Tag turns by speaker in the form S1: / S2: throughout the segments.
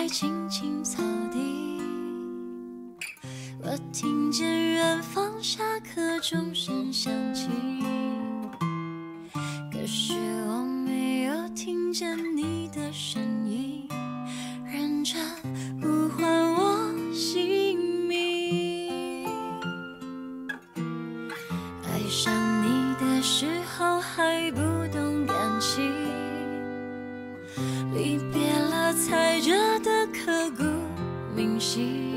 S1: 在青青草地，我听见远方下课钟声响起，可是我没有听见你的声音，认真呼唤我姓名。爱上你的时候还不懂感情，离别了才觉得刻骨铭心。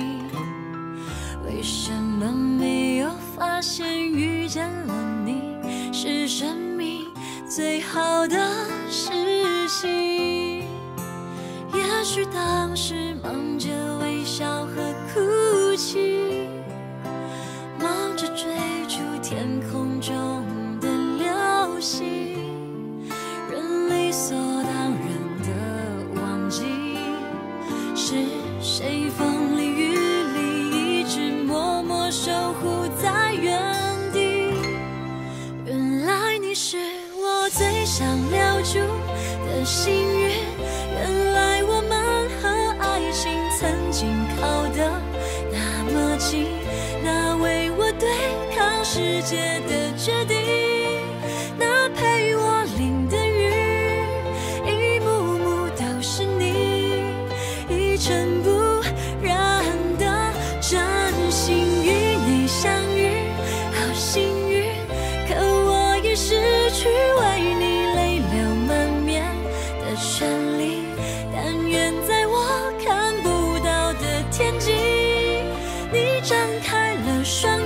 S1: 为什么没有发现遇见了你是生命最好的事情？也许当时忙着微笑和哭泣，忙着追逐天空中的流星，人理所当然的忘记是谁风里雨里一直默默守护在原地。原来你是我最想留住的幸运，原来我们和爱情曾经靠得那么近，那为我对抗世界的决定，那陪我淋的雨，一幕幕都是你，一尘不染的真心与你相遇，好幸运，可我已失去为你泪流满面的权利，但愿在我看不到的天际，你张开了双